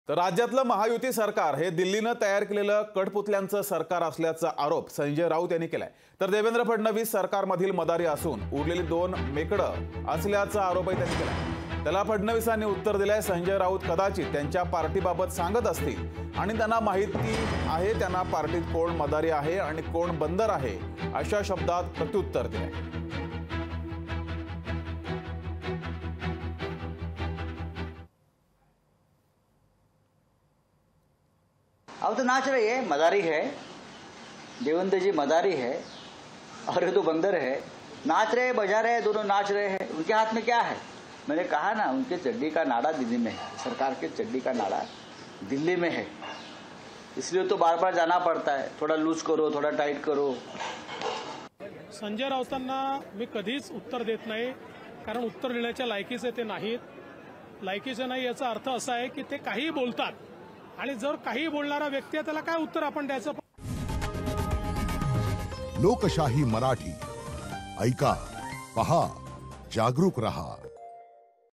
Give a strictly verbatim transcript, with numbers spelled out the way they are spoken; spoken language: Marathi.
तर राज्यातलं महायुती सरकार हे दिल्लीनं तयार केलेलं कठपुतल्यांचं सरकार असल्याचा आरोप संजय राऊत यांनी केलाय। तर देवेंद्र फडणवीस सरकारमधील मदारी असून उरलेली दोन मेकडं असल्याचा आरोपही त्यांनी केलाय। त्याला फडणवीसांनी उत्तर दिलंय, संजय राऊत कदाचित त्यांच्या पार्टीबाबत सांगत असतील आणि त्यांना माहिती आहे त्यांना पार्टीत कोण मदारी आहे आणि कोण बंदर आहे अशा शब्दात प्रत्युत्तर दिलंय। अब तो नाच रही है, मदारी है, देवेंद्र जी मदारी है और ये तो बंदर है। नाच रहे बजा रहे दोनों नाच रहे हैं। उनके हाथ में क्या है? मैंने कहा ना, उनके चड्डी का नाड़ा दिल्ली में है, सरकार के चड्डी का नाड़ा दिल्ली में है, इसलिए तो बार बार जाना पड़ता है। थोड़ा लूज करो, थोड़ा टाइट करो। संजय राऊतांना मी कधीच उत्तर देत नाही, कारण उत्तर देण्याच्या लायकीचे ते नाहीत। लायकीचे नाही याचा अर्थ असा आहे की ते काही बोलतात आणि जर काही बोलणारा व्यक्ती आहे त्याला काय उत्तर आपण द्यायचं। लोकशाही मराठी ऐका, पहा, जागरूक रहा।